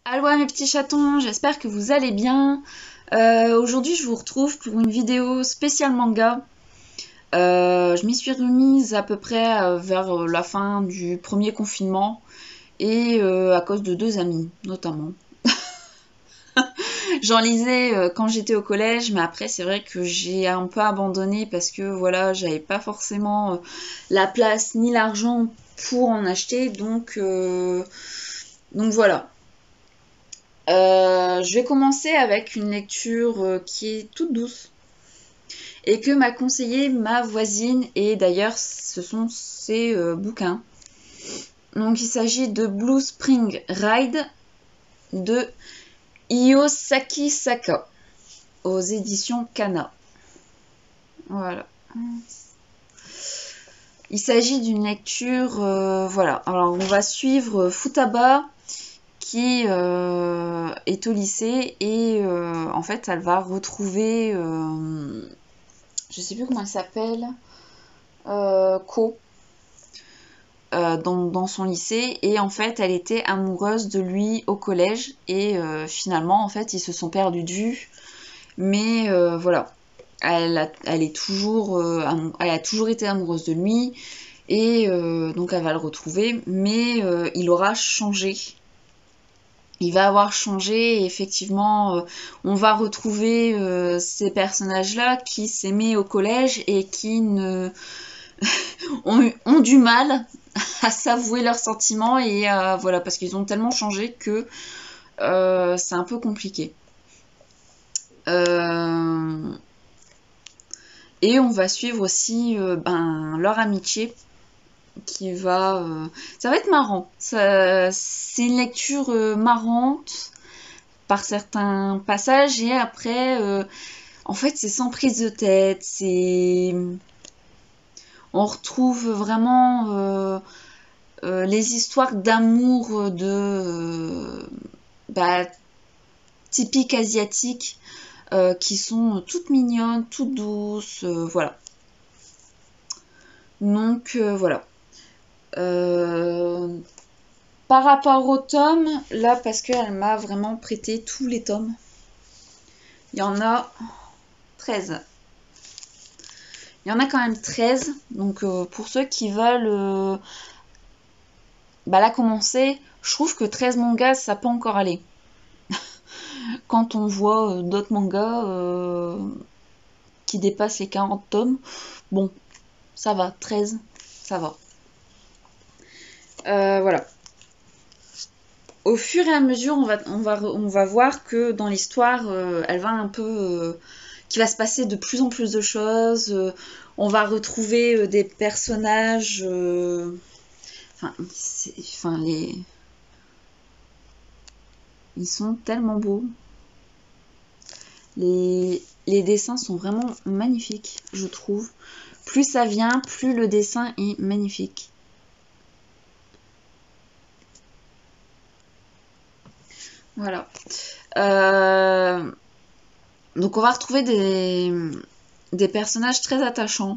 Allô mes petits chatons, j'espère que vous allez bien. Aujourd'hui je vous retrouve pour une vidéo spéciale manga. Je m'y suis remise à peu près vers la fin du premier confinement et à cause de deux amis notamment. J'en lisais quand j'étais au collège, mais après c'est vrai que j'ai un peu abandonné parce que voilà, j'avais pas forcément la place ni l'argent pour en acheter, donc voilà. Je vais commencer avec une lecture qui est toute douce et que m'a conseillé ma voisine, et d'ailleurs ce sont ses bouquins. Donc il s'agit de Blue Spring Ride de Iyosaki Saka aux éditions Kana. Voilà. Il s'agit d'une lecture, voilà. Alors on va suivre Futaba qui est au lycée et en fait elle va retrouver, je sais plus comment elle s'appelle, Ko, dans son lycée, et en fait elle était amoureuse de lui au collège et finalement en fait ils se sont perdus de vue, mais voilà, elle a toujours été amoureuse de lui et donc elle va le retrouver, mais il aura changé. Il va avoir changé et effectivement on va retrouver ces personnages-là qui s'aimaient au collège et qui ont du mal à s'avouer leurs sentiments et voilà, parce qu'ils ont tellement changé que c'est un peu compliqué. Et on va suivre aussi leur amitié qui va... ça va être marrant. C'est une lecture marrante par certains passages et après, en fait, c'est sans prise de tête. On retrouve vraiment les histoires d'amour typiques asiatiques qui sont toutes mignonnes, toutes douces, voilà. Donc voilà. Par rapport aux tomes, là, parce qu'elle m'a vraiment prêté tous les tomes, il y en a 13. Il y en a quand même 13, donc pour ceux qui veulent la commencer, je trouve que 13 mangas, ça peut encore aller. Quand on voit d'autres mangas qui dépassent les 40 tomes, bon, ça va, 13, ça va. Voilà. Au fur et à mesure, on va voir que dans l'histoire, elle va un peu... qu'il va se passer de plus en plus de choses. On va retrouver des personnages... ils sont tellement beaux. Les dessins sont vraiment magnifiques, je trouve. Plus ça vient, plus le dessin est magnifique. Voilà. Donc on va retrouver des personnages très attachants.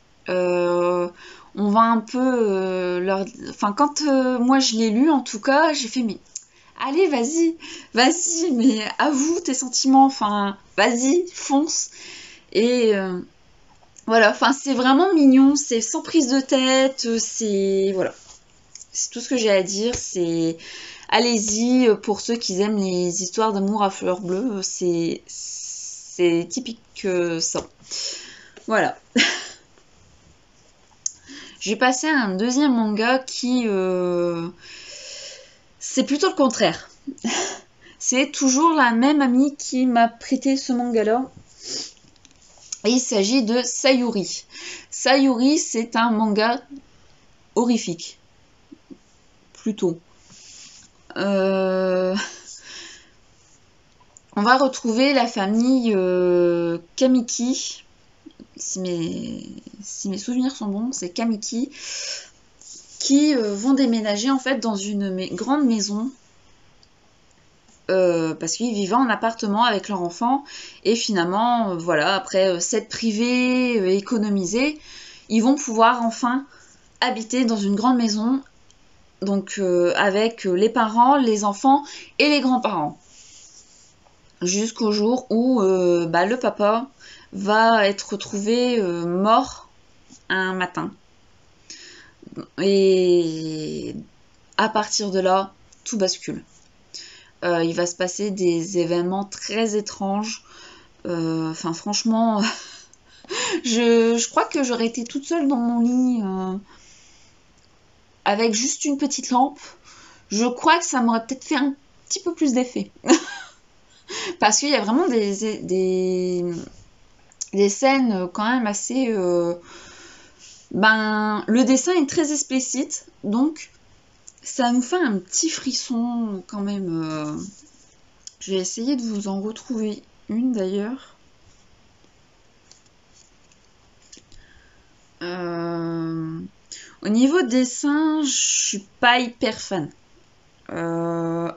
On va un peu leur... Enfin, quand moi je l'ai lu, en tout cas, j'ai fait, mais allez, vas-y, mais avoue tes sentiments, enfin, vas-y, fonce. Et voilà, enfin, c'est vraiment mignon, c'est sans prise de tête, c'est... Voilà. C'est tout ce que j'ai à dire, c'est... Allez-y, pour ceux qui aiment les histoires d'amour à fleurs bleues, c'est typique ça. Voilà. J'ai passé à un deuxième manga qui... c'est plutôt le contraire. C'est toujours la même amie qui m'a prêté ce manga-là. Et il s'agit de Sayuri. Sayuri, c'est un manga horrifique. Plutôt. On va retrouver la famille Kamiki. Si mes souvenirs sont bons, c'est Kamiki, qui vont déménager en fait dans une grande maison parce qu'ils vivaient en appartement avec leur enfant, et finalement voilà, après s'être privés, économisés, ils vont pouvoir enfin habiter dans une grande maison Donc avec les parents, les enfants et les grands-parents. Jusqu'au jour où le papa va être retrouvé mort un matin. Et à partir de là, tout bascule. Il va se passer des événements très étranges. Enfin, franchement, je crois que j'aurais été toute seule dans mon lit avec juste une petite lampe. Je crois que ça m'aurait peut-être fait un petit peu plus d'effet. Parce qu'il y a vraiment des scènes quand même assez... le dessin est très explicite, donc ça nous fait un petit frisson quand même. Je vais essayer de vous en retrouver une d'ailleurs. Au niveau dessin, je suis pas hyper fan. Je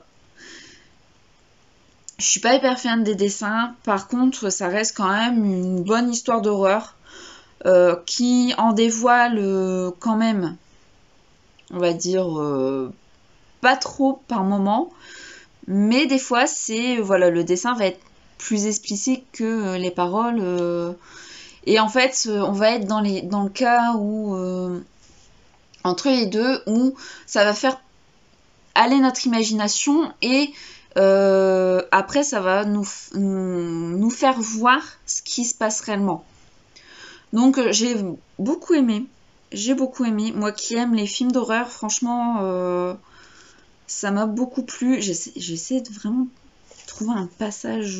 suis pas hyper fan des dessins. Par contre, ça reste quand même une bonne histoire d'horreur qui en dévoile quand même, on va dire, pas trop par moment. Mais des fois, c'est voilà, le dessin va être plus explicite que les paroles. Et en fait, on va être dans le cas où entre les deux, où ça va faire aller notre imagination et après ça va nous faire voir ce qui se passe réellement. Donc j'ai beaucoup aimé. Moi qui aime les films d'horreur, franchement, ça m'a beaucoup plu. J'essaie de vraiment trouver un passage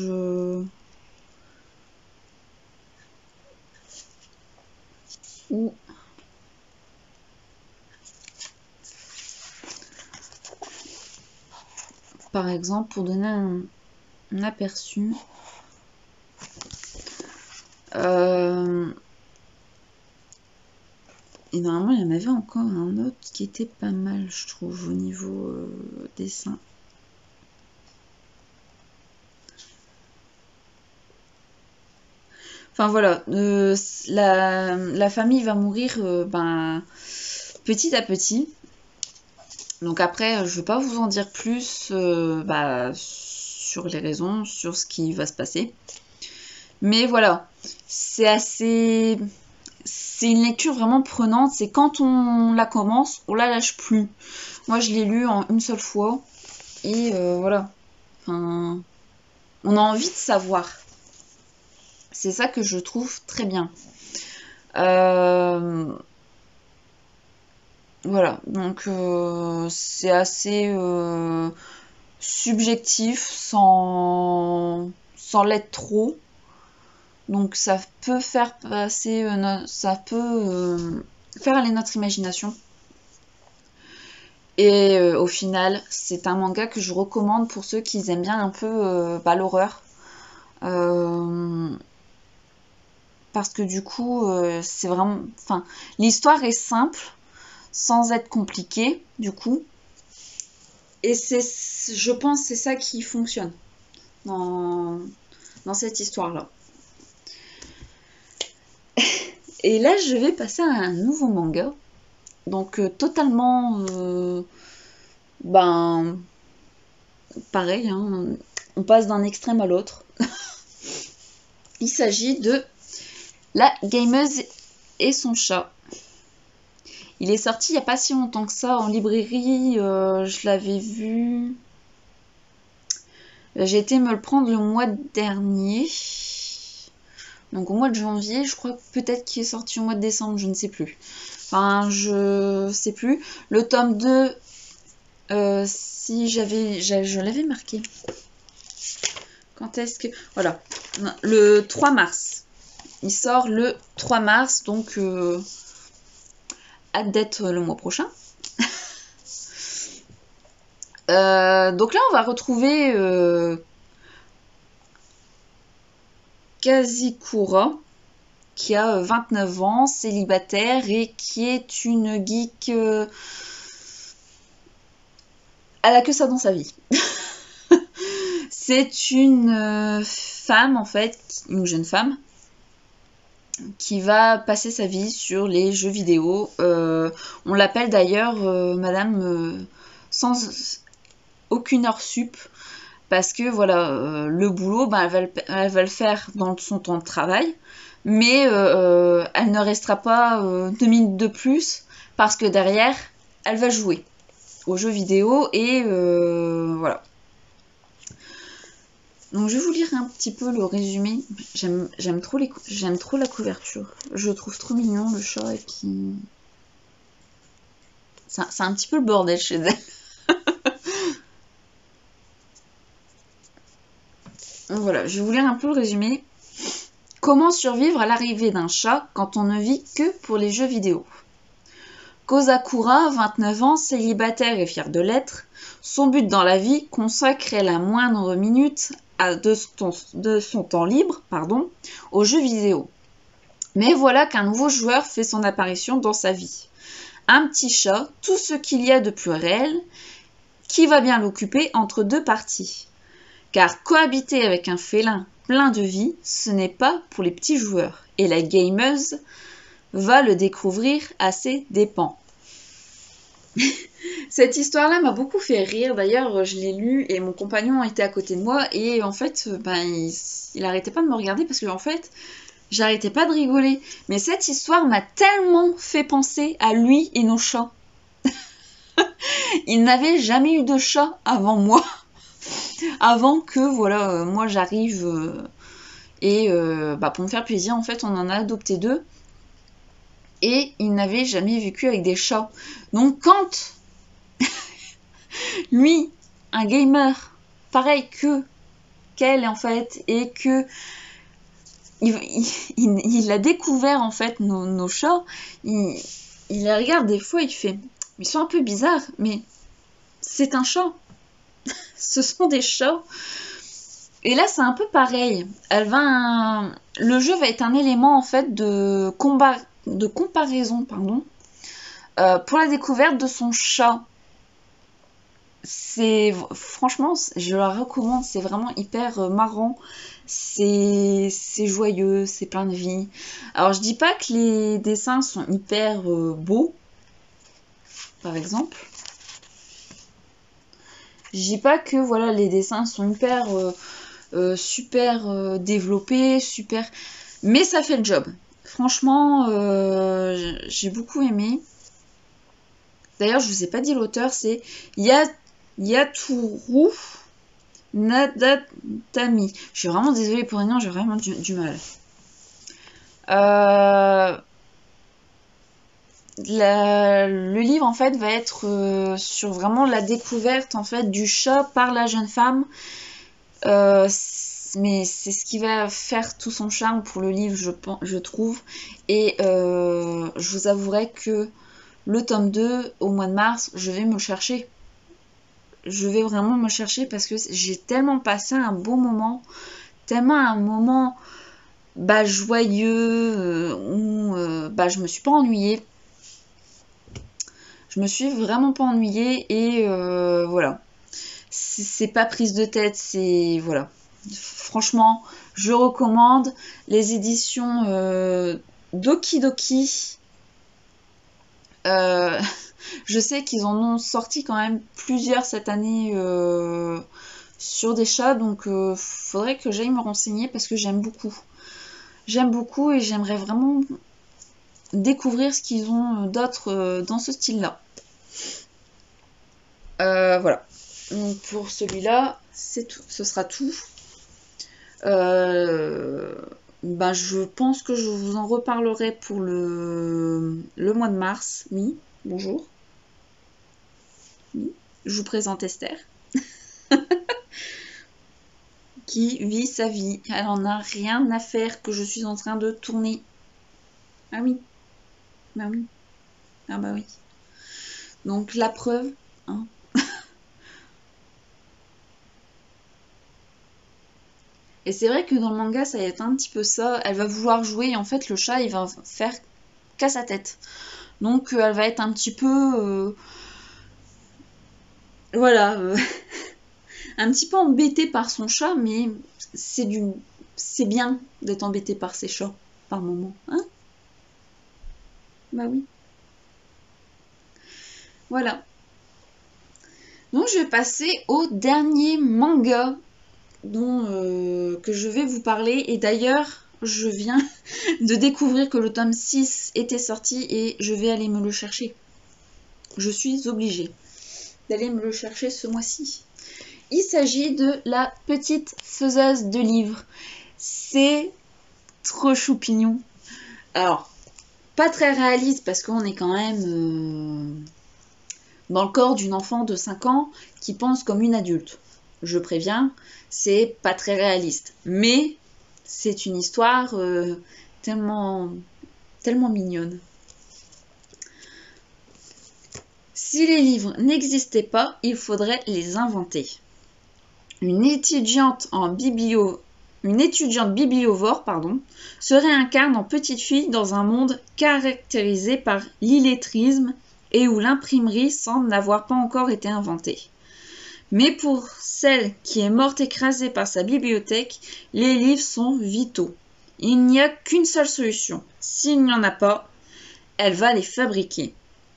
où... Par exemple, pour donner un aperçu, et normalement il y en avait encore un autre qui était pas mal, je trouve, au niveau dessin. Enfin voilà, la famille va mourir petit à petit. Donc après, je ne vais pas vous en dire plus sur les raisons, sur ce qui va se passer. Mais voilà, c'est une lecture vraiment prenante. C'est quand on la commence, on la lâche plus. Moi, je l'ai lu en une seule fois. Et voilà. Enfin, on a envie de savoir. C'est ça que je trouve très bien. Voilà, donc c'est assez subjectif sans l'être trop. Donc ça peut faire passer, ça peut faire aller notre imagination. Et au final, c'est un manga que je recommande pour ceux qui aiment bien un peu l'horreur. Parce que du coup, c'est vraiment... Enfin, l'histoire est simple, sans être compliquée, du coup. Et je pense c'est ça qui fonctionne dans cette histoire-là. Et là, je vais passer à un nouveau manga. Donc, totalement... pareil, hein, on passe d'un extrême à l'autre. Il s'agit de La gameuse et son chat. Il est sorti il n'y a pas si longtemps que ça en librairie. Je l'avais vu. J'ai été me le prendre le mois dernier. Donc au mois de janvier, je crois peut-être qu'il est sorti au mois de décembre, je ne sais plus. Enfin, je sais plus. Le tome 2, si je l'avais marqué. Quand est-ce que... Voilà. Le 3 mars. Il sort le 3 mars, donc hâte d'être le mois prochain. Donc là, on va retrouver Kazikura, qui a 29 ans, célibataire et qui est une geek. Elle a que ça dans sa vie. C'est une femme, en fait, une jeune femme, qui va passer sa vie sur les jeux vidéo. On l'appelle d'ailleurs Madame sans aucune heure sup, parce que voilà, le boulot, ben, elle va le faire dans son temps de travail, mais elle ne restera pas 2 minutes de plus, parce que derrière, elle va jouer aux jeux vidéo, et voilà. Donc je vais vous lire un petit peu le résumé. J'aime trop la couverture. Je le trouve trop mignon, le chat, et puis... C'est un petit peu le bordel chez elle. Donc voilà, je vais vous lire un peu le résumé. Comment survivre à l'arrivée d'un chat quand on ne vit que pour les jeux vidéo? Kozakura, 29 ans, célibataire et fier de l'être, son but dans la vie, consacrer la moindre minute de son temps libre aux jeux vidéo. Mais voilà qu'un nouveau joueur fait son apparition dans sa vie. Un petit chat, tout ce qu'il y a de plus réel, qui va bien l'occuper entre deux parties. Car cohabiter avec un félin plein de vie, ce n'est pas pour les petits joueurs. Et la gameuse va le découvrir à ses dépens. Cette histoire-là m'a beaucoup fait rire. D'ailleurs, je l'ai lue et mon compagnon était à côté de moi. Et en fait, il arrêtait pas de me regarder parce que en fait, j'arrêtais pas de rigoler. Mais cette histoire m'a tellement fait penser à lui et nos chats. Il n'avait jamais eu de chat avant moi. Avant que, voilà, moi j'arrive et pour me faire plaisir, en fait, on en a adopté 2. Et il n'avait jamais vécu avec des chats. Donc quand lui, un gamer, pareil qu'elle en fait, et que il a découvert en fait nos chats, il les regarde des fois, il fait, ils sont un peu bizarres, mais c'est un chat. Ce sont des chats. Et là, c'est un peu pareil. Le jeu va être un élément en fait de comparaison, pour la découverte de son chat. Franchement, je la recommande. C'est vraiment hyper marrant. C'est joyeux, c'est plein de vie. Alors, je dis pas que les dessins sont hyper beaux, par exemple. Je dis pas que voilà, les dessins sont hyper super développé, super... Mais ça fait le job. Franchement, j'ai beaucoup aimé. D'ailleurs, je vous ai pas dit l'auteur, c'est Yaturu Nadatami. Je suis vraiment désolée pour les noms, j'ai vraiment du mal. Le livre en fait va être sur vraiment la découverte en fait du chat par la jeune femme. Mais c'est ce qui va faire tout son charme pour le livre, je trouve. Et je vous avouerai que le tome 2, au mois de mars, je vais me le chercher. Je vais vraiment me le chercher parce que j'ai tellement passé un beau moment, tellement un moment joyeux, où je me suis pas ennuyée. Je me suis vraiment pas ennuyée et voilà. C'est pas prise de tête, c'est... Voilà. Franchement, je recommande les éditions Doki Doki. Je sais qu'ils en ont sorti quand même plusieurs cette année sur des chats, donc faudrait que j'aille me renseigner parce que j'aime beaucoup. J'aime beaucoup et j'aimerais vraiment découvrir ce qu'ils ont d'autre dans ce style-là. Voilà. Donc pour celui-là, c'est tout. Ce sera tout. Je pense que je vous en reparlerai pour le mois de mars. Oui, bonjour. Oui, je vous présente Esther. Qui vit sa vie. Elle en a rien à faire que je suis en train de tourner. Ah oui. Bah oui. Ah bah oui. Donc la preuve, hein. Et c'est vrai que dans le manga, ça va être un petit peu ça. Elle va vouloir jouer et en fait, le chat, il va faire qu'à sa tête. Donc, elle va être un petit peu... voilà. Un petit peu embêtée par son chat, mais c'est bien d'être embêtée par ses chats. par moment, hein? Bah oui. Voilà. Donc je vais passer au dernier manga que je vais vous parler. Et d'ailleurs, je viens de découvrir que le tome 6 était sorti et je vais aller me le chercher. Je suis obligée d'aller me le chercher ce mois-ci. Il s'agit de La Petite Faiseuse de Livres. C'est trop choupignon. Alors, pas très réaliste parce qu'on est quand même dans le corps d'une enfant de 5 ans qui pense comme une adulte. Je préviens, c'est pas très réaliste. Mais c'est une histoire tellement mignonne. Si les livres n'existaient pas, il faudrait les inventer. Une étudiante bibliovore, se réincarne en petite fille dans un monde caractérisé par l'illettrisme et où l'imprimerie semble n'avoir pas encore été inventée. Mais pour celle qui est morte écrasée par sa bibliothèque, les livres sont vitaux. Il n'y a qu'une seule solution. S'il n'y en a pas, elle va les fabriquer.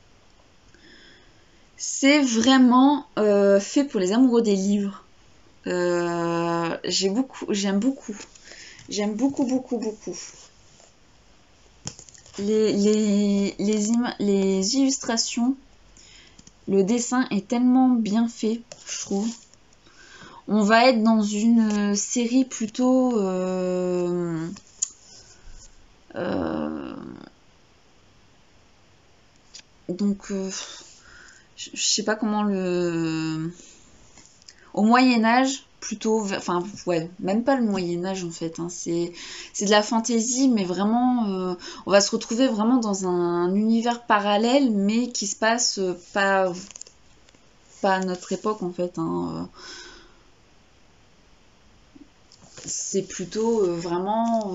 C'est vraiment fait pour les amoureux des livres. J'aime beaucoup. J'aime beaucoup. Les illustrations, le dessin est tellement bien fait, je trouve. On va être dans une série plutôt je sais pas comment au Moyen-Âge, plutôt, enfin, ouais, même pas le Moyen-Âge en fait, hein, c'est de la fantaisie, mais vraiment, on va se retrouver vraiment dans un univers parallèle, mais qui se passe pas à notre époque en fait, hein. C'est plutôt vraiment.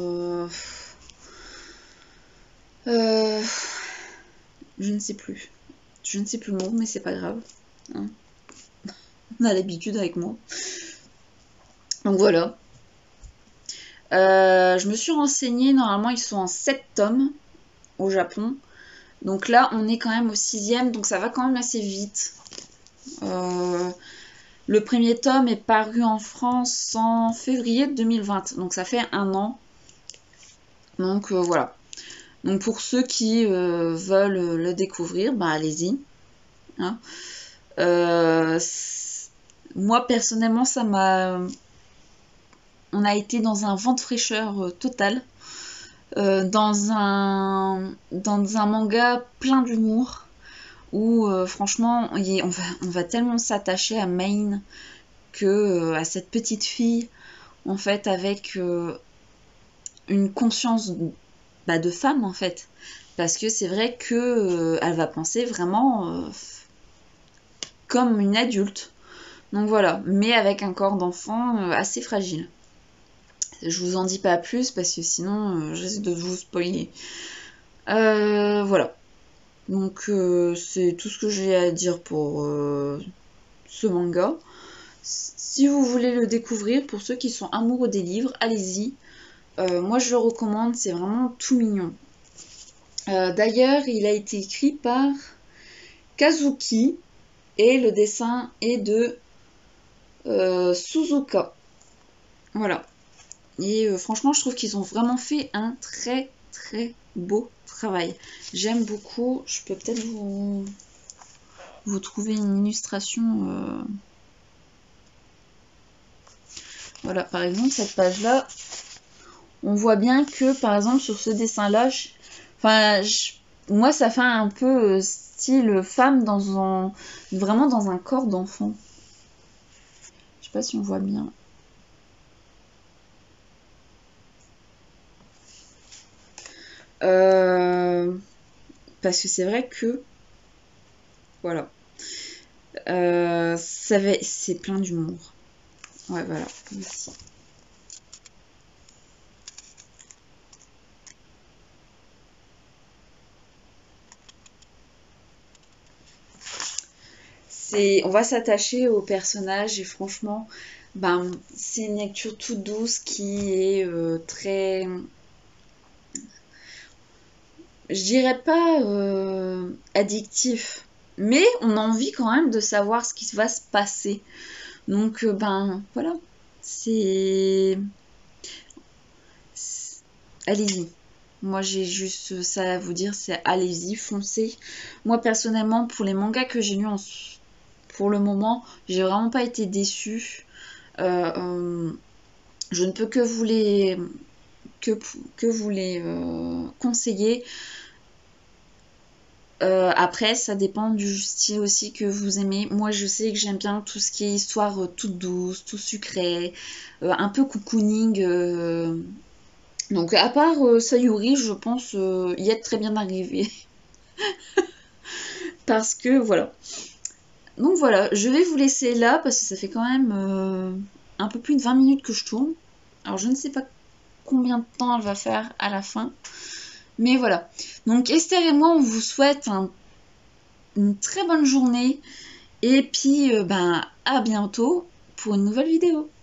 Je ne sais plus. Je ne sais plus le mot, mais c'est pas grave. Hein. On a l'habitude avec moi. Donc voilà. Je me suis renseignée. Normalement, ils sont en 7 tomes au Japon. Donc là, on est quand même au 6e. Donc ça va quand même assez vite. Le premier tome est paru en France en février 2020. Donc ça fait 1 an. Donc voilà. Donc pour ceux qui veulent le découvrir, bah allez-y. Hein. Moi personnellement, on a été dans un vent de fraîcheur total, dans un manga plein d'humour où franchement on va tellement s'attacher à Main que à cette petite fille en fait avec une conscience de femme en fait, parce que c'est vrai que elle va penser vraiment comme une adulte, donc voilà, mais avec un corps d'enfant assez fragile. Je vous en dis pas plus parce que sinon je risque de vous spoiler. Voilà, donc c'est tout ce que j'ai à dire pour ce manga. Si vous voulez le découvrir, pour ceux qui sont amoureux des livres, allez-y. Moi je le recommande, c'est vraiment tout mignon. D'ailleurs, il a été écrit par Kazuki et le dessin est de Suzuka. Voilà. Et franchement, je trouve qu'ils ont vraiment fait un très très beau travail. J'aime beaucoup. Je peux peut-être vous trouver une illustration. Voilà, par exemple, cette page-là, on voit bien que, par exemple, sur ce dessin-là, moi, ça fait un peu style femme vraiment dans un corps d'enfant. Je sais pas si on voit bien. Parce que c'est vrai que voilà, c'est plein d'humour. Ouais, voilà, ici. On va s'attacher au personnage et franchement, c'est une lecture toute douce qui est très je dirais pas addictif, mais on a envie quand même de savoir ce qui va se passer. Donc, ben voilà, c'est... Allez-y. Moi, j'ai juste ça à vous dire, c'est allez-y, foncez. Moi, personnellement, pour les mangas que j'ai lus pour le moment, j'ai vraiment pas été déçue. Je ne peux que vous les conseiller. Après, ça dépend du style aussi que vous aimez. Moi, je sais que j'aime bien tout ce qui est histoire toute douce, tout sucré, un peu cocooning. Donc, à part Sayuri, je pense y être très bien arrivé. Parce que voilà. Donc voilà, je vais vous laisser là parce que ça fait quand même un peu plus de 20 minutes que je tourne. Alors, je ne sais pas combien de temps elle va faire à la fin. Mais voilà. Donc Esther et moi, on vous souhaite une très bonne journée. Et puis, ben, à bientôt pour une nouvelle vidéo.